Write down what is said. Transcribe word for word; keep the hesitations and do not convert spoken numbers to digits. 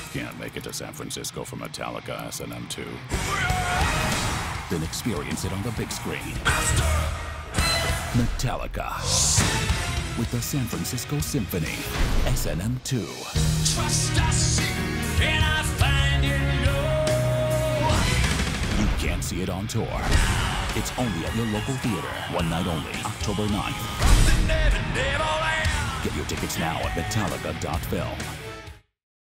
Can't make it to San Francisco for Metallica S and M two. Then experience it on the big screen. Metallica with the San Francisco Symphony S and M two. Trust us, and I find you low. You can't see it on tour. It's only at your local theater. One night only, October ninth. Get your tickets now at metallica dot film.